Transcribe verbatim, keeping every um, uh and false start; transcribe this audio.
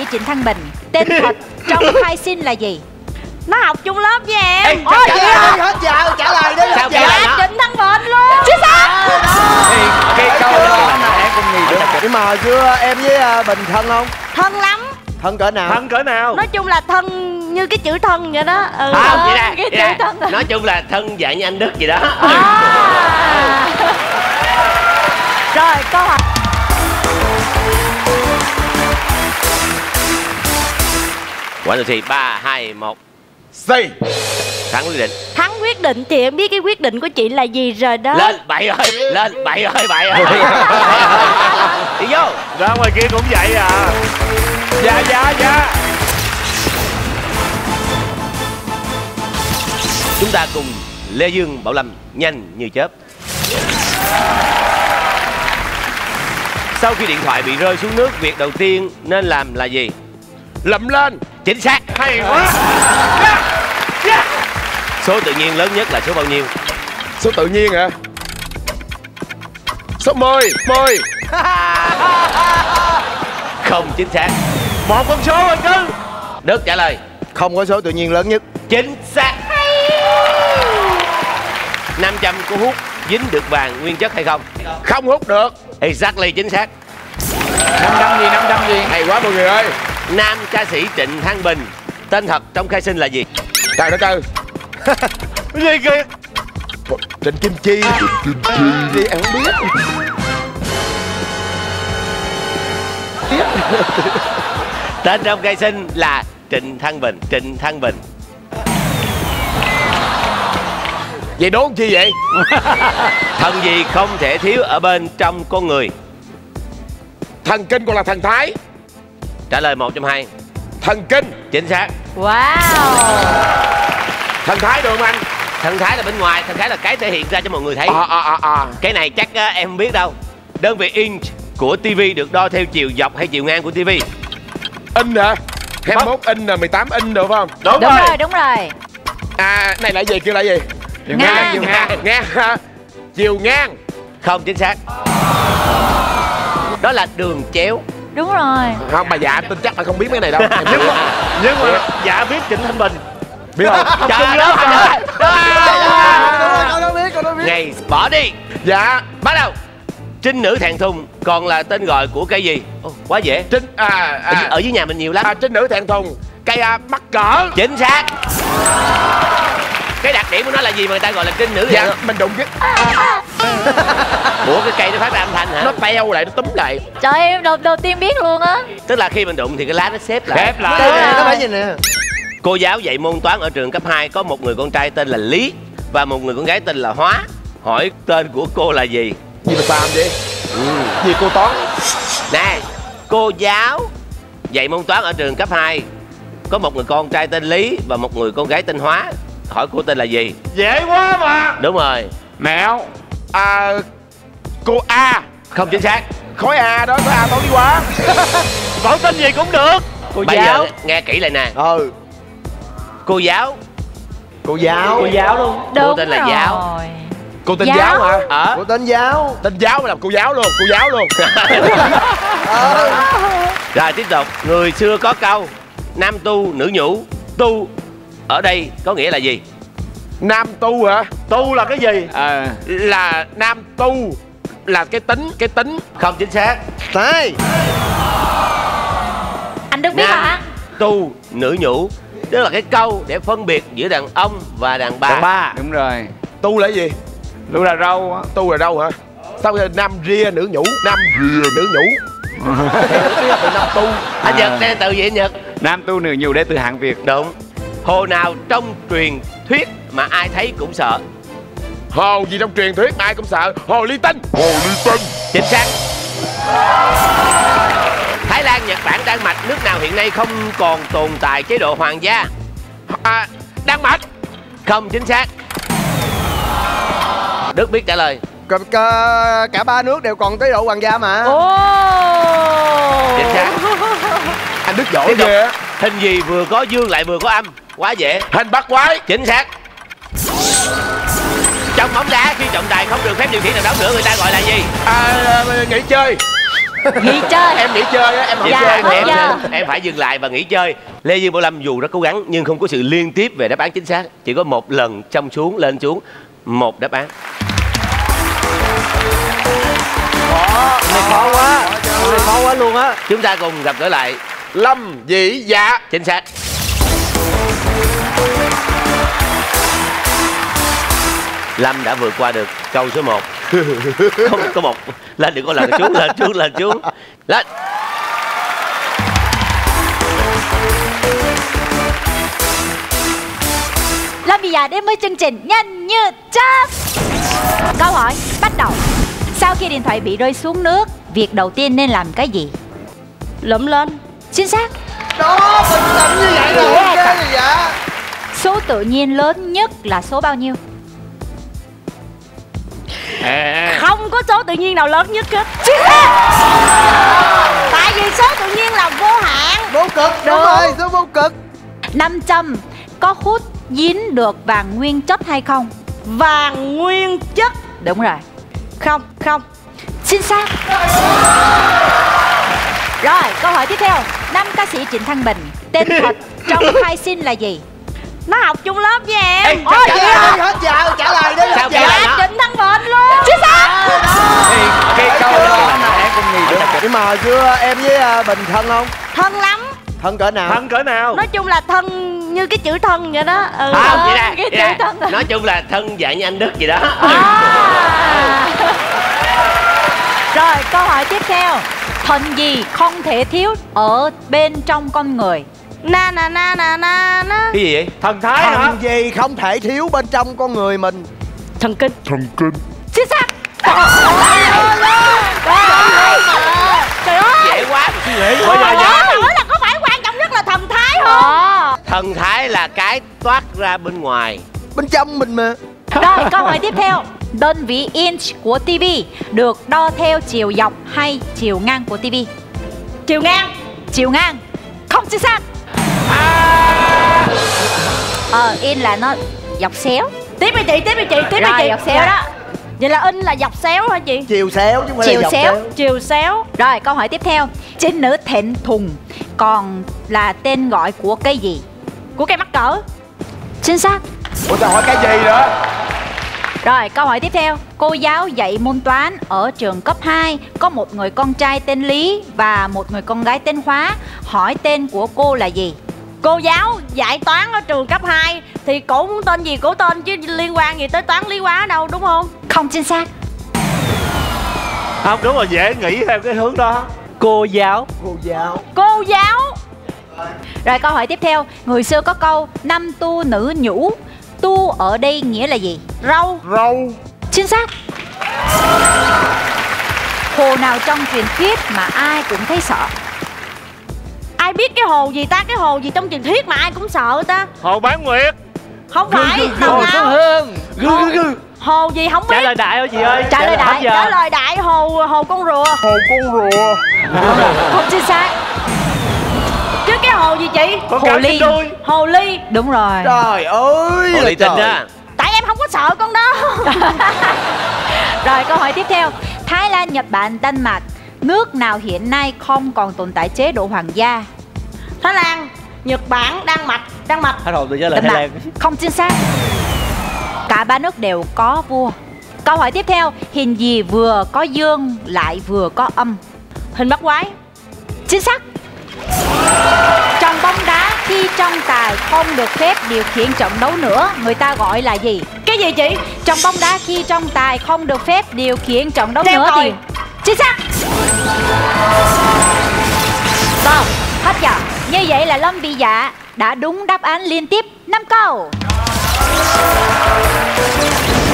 Trịnh Thăng Bình. Tên thật trong khai sinh là gì? Nó học chung lớp với em. Ê, Ôi, trả lời đi hết giờ, trả lời đi. Sao dạ, trả lời Trịnh Thăng Bình luôn. Chính xác. cái câu đó là đáp án không nghi được. Nhưng mà hồi xưa em với Bình thân không? Thân lắm. Thân cỡ nào? Thân cỡ nào? Nói chung là thân như cái chữ thân vậy đó. Ừ, Không, vậy nè, cái vậy nè. chữ thân. Nói chung là thân dạng như anh Đức gì đó. À. Rồi, câu hỏi. Quả đầu thì ba, hai, một. C. Thắng quyết định. Thắng quyết định thì em biết cái quyết định của chị là gì rồi đó. Lên, bậy ơi, lên, bậy ơi, bậy ơi. Đi vô. Ra ngoài kia cũng vậy à. Dạ, dạ, dạ. Chúng ta cùng Lê Dương, Bảo Lâm nhanh như chớp. Sau khi điện thoại bị rơi xuống nước, việc đầu tiên nên làm là gì? Lậm lên. Chính xác. Hay quá. Yeah. Yeah. Số tự nhiên lớn nhất là số bao nhiêu? Số tự nhiên hả? Số mười. mười. Không chính xác. Một con số rồi chứ. Đức trả lời. Không có số tự nhiên lớn nhất. Chính xác. năm trăm có hút dính được vàng nguyên chất hay không? Không hút được. Exactly, chính xác. năm trăm gì, năm trăm gì? Hay quá mọi người ơi. Nam ca sĩ Trịnh Thăng Bình tên thật trong khai sinh là gì? Trời đất ơi. Cái gì kìa? Trịnh Kim Chi. Trịnh Kim Chi. Đi ăn không biết. Tên trong khai sinh là Trịnh Thăng Bình. Trịnh Thăng Bình. Vậy đố chi vậy? Thần gì không thể thiếu ở bên trong con người? Thần kinh còn là thần thái. Trả lời một trong hai. Thần kinh. Chính xác. Wow. Thần thái được không anh? Thần thái là bên ngoài, thần thái là cái thể hiện ra cho mọi người thấy. À, à, à, à. Cái này chắc á, em không biết đâu. Đơn vị inch của tivi được đo theo chiều dọc hay chiều ngang của tivi? In hả? hai mươi mốt inch là mười tám inch được không? Đúng, Đúng rồi. rồi, đúng rồi. À, này là gì? Kêu là gì? Chiều Ngang. ngang, chiều ngang. Ngang hả? Chiều ngang. Không chính xác. Đó là đường chéo. Đúng rồi. Không, bà dạ tin chắc là không biết cái này đâu. Em Nhưng biết. mà, nhưng mà dạ biết Trịnh Thanh Bình. Biết không? Trời đất ơi. Con đâu biết, con đâu biết. Ngày bỏ đi. Dạ. Bắt đầu. Trinh nữ thẹn thùng còn là tên gọi của cây gì? Ồ, quá dễ. Trinh à, Ở, à, ở dưới nhà mình nhiều lắm. à trinh nữ thẹn thùng. Cây à, mắc cỡ. Chính xác. Cái đặc điểm của nó là gì mà người ta gọi là trinh nữ thẹn Dạ, thùng? mình đụng cái Ủa cái cây nó phát ra âm thanh hả? nó teo lại, nó túm lại. Trời ơi, em đầu, đầu tiên biết luôn á. Tức là khi mình đụng thì cái lá nó xếp lại. Khép lại. Đúng rồi. Nó phải gì nè. Cô giáo dạy môn toán ở trường cấp hai có một người con trai tên là Lý và một người con gái tên là Hóa. Hỏi tên của cô là gì? Gì mà xàm vậy? Ừ. Gì cô toán? Nè, cô giáo dạy môn toán ở trường cấp hai có một người con trai tên Lý và một người con gái tên Hóa. Hỏi cô tên là gì? Dễ quá mà. Đúng rồi. Mẹo. À, cô A. Không chính xác. Khối A đó, khối A toán đi quá. Gọi tên gì cũng được. Cô Bây giáo. giờ nghe kỹ lại nè. Ừ. Cô giáo. Cô giáo. Cô giáo luôn. Đúng Cô tên là rồi. Giáo. Cô tên Giáo. giáo hả? Ở. Cô tên giáo. Tên giáo mà làm cô giáo luôn, cô giáo luôn. Ừ. Rồi tiếp tục. Người xưa có câu nam tu nữ nhũ. Tu ở đây có nghĩa là gì? Nam tu hả? Tu là cái gì? À, là nam tu là cái tính, cái tính. Không chính xác. Sai. Anh Đức biết Nam hả? tu nữ nhũ tức là cái câu để phân biệt giữa đàn ông và đàn bà. Đàn bà. Đúng rồi. Tu là gì? Tu là râu á. Tu là đâu hả? Sao bây giờ nam ria nữ nhũ? Nam ria nữ nhũ. Từ nam tu. Anh Nhật đây là từ gì anh Nhật? Nam tu nữ nhũ đây từ hạng Việt. Đúng. Hồ nào trong truyền thuyết mà ai thấy cũng sợ? Hồ gì trong truyền thuyết mà ai cũng sợ? Hồ ly tinh. Hồ ly tinh. Chính xác. Thái Lan, Nhật Bản, Đan Mạch, nước nào hiện nay không còn tồn tại chế độ hoàng gia? À, Đan Mạch. Không chính xác. Đức biết trả lời. Cả, cả, cả ba nước đều còn chế độ hoàng gia mà. Ồ. Chính xác. Anh Đức giỏi Tiếp tục. ghê á. Hình gì vừa có dương lại vừa có âm? Quá dễ. Hình bắt quái. Chính xác. Trong bóng đá khi trọng tài không được phép điều khiển nào đó nữa người ta gọi là gì? À, nghỉ chơi. Nghỉ chơi. Em nghỉ chơi á, em không Dạ, chơi hết nữa. em, giờ. em phải dừng lại và nghỉ chơi. Lê Dương Bảo Lâm dù rất cố gắng nhưng không có sự liên tiếp về đáp án chính xác. Chỉ có một lần trong xuống lên xuống một đáp án. Khó, này khó quá. Này khó quá luôn á. Chúng ta cùng gặp gỡ lại. Lâm Vĩ Dạ. Chính xác. Lâm đã vượt qua được câu số một. Không có một. Lên đừng có lần xuống, lên xuống, lên xuống. Lên. Lâm Vĩ Dạ đến với chương trình Nhanh Như Chớp. Câu hỏi bắt đầu. Sau khi điện thoại bị rơi xuống nước, việc đầu tiên nên làm cái gì? Lụm lên. Chính xác. Đó, bình tĩnh như vậy rồi. Yeah. Ok gì vậy? Số tự nhiên lớn nhất là số bao nhiêu? À, Không có số tự nhiên nào lớn nhất hết. Chính xác. Tại vì số tự nhiên là vô hạn. Vô cực, đúng Đúng. rồi, số vô cực. Nam châm có hút dính được vàng nguyên chất hay không? Vàng nguyên chất. Đúng rồi. Không, không. Chính xác. Rồi, câu hỏi tiếp theo. Nam ca sĩ Trịnh Thăng Bình tên thật trong khai sinh là gì? Nó học chung lớp với em. Ê, Ôi, trả vậy lời hả? Đi hết giờ, trả lời đi. Sao Dạ. trả lời? Dạ, Trịnh Thăng Bình luôn. Chính xác. cái câu đó là đáp án con gì nữa. Nhưng mà hồi xưa em với à, Bình thân không? Thân lắm. Thân cỡ nào? Thân cỡ nào? Nói chung là thân như cái chữ thân vậy đó. Ừ. Không, vậy nè, cái vậy chữ nè. thân à. Nói chung là thân dạng như anh Đức gì đó. À. Rồi, câu hỏi tiếp theo. Thần gì không thể thiếu ở bên trong con người? Na na na na na na. Cái gì vậy? Thần thái hả? Thần gì không thể thiếu bên trong con người mình? Thần kinh. Chính xác. Trời ơi. Dễ quá. Bây giờ Ủa, nhá. hỏi là có phải quan trọng nhất là thần thái không? Ờ. Thần thái là cái toát ra bên ngoài. Bên trong mình mà. Rồi, câu hỏi tiếp theo. Đơn vị inch của ti vi được đo theo chiều dọc hay chiều ngang của ti vi? Chiều ngang. Chiều ngang. Không chính xác. Ờ, in là nó dọc xéo. Tiếp đi chị, tiếp đi chị, tiếp đi Rồi, chị. dọc xéo đó. Vậy là in là dọc xéo hả chị? Chiều xéo chứ không phải Chiều là dọc xéo. Chiều xéo. Rồi, câu hỏi tiếp theo. Trinh nữ thẹn thùng còn là tên gọi của cái gì? Của cây mắc cỡ. Chính xác. Ủa tao hỏi cái gì nữa? Rồi, câu hỏi tiếp theo. Cô giáo dạy môn toán ở trường cấp hai có một người con trai tên Lý và một người con gái tên Hóa. Hỏi tên của cô là gì? Cô giáo dạy toán ở trường cấp hai thì cổ muốn tên gì cổ tên chứ liên quan gì tới toán lý hóa đâu, đúng không? Không chính xác. Không, đúng rồi, dễ nghĩ theo cái hướng đó. Cô giáo. Cô giáo. Cô giáo. Rồi, câu hỏi tiếp theo. Người xưa có câu nam tu nữ nhũ. Tu ở đây nghĩa là gì? Râu. Râu. Chính xác. Hồ nào trong truyền thuyết mà ai cũng thấy sợ? Ai biết cái hồ gì ta? Cái hồ gì trong truyền thuyết mà ai cũng sợ ta? Hồ Bán Nguyệt. Không phải. Hồ Tàu Xuân nào? Hương. Gư gư gư. Hồ gì không Trả biết. lời đại ơi chị ơi. Trả lời đại. Hết giờ. Trả lời đại hồ hồ con rùa. Hồ con rùa. Không chính xác. Chứ cái hồ gì chị? Con Hồ cá ly. trên đuôi. Hồ ly. Đúng rồi. Trời ơi. Hồ là ly tinh trời. á. Tại em không có sợ con đó. Rồi, câu hỏi tiếp theo. Thái Lan, Nhật Bản, Đan Mạch, nước nào hiện nay không còn tồn tại chế độ hoàng gia? Thái Lan, Nhật Bản, Đan Mạch. Đan Mạch. Hết hồn tôi nhớ là Đan Thái Mạch. Lan. Không chính xác. Cả ba nước đều có vua. Câu hỏi tiếp theo. Hình gì vừa có dương lại vừa có âm? Hình bắt quái. Chính xác. Trong bóng đá, khi trọng tài không được phép điều khiển trận đấu nữa, người ta gọi là gì? Cái gì chị? Trong bóng đá, khi trọng tài không được phép điều khiển trận đấu Treo nữa còi. thì... Chính xác. Vâng, hết giờ. Như vậy là Lâm Vĩ Dạ đã đúng đáp án liên tiếp năm câu.